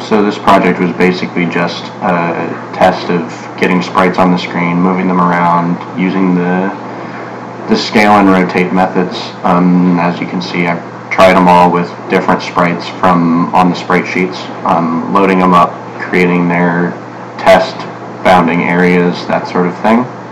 So this project was basically just a test of getting sprites on the screen, moving them around, using the scale and rotate methods. As you can see, I've tried them all with different sprites from on the sprite sheets, loading them up, creating their test bounding areas, that sort of thing.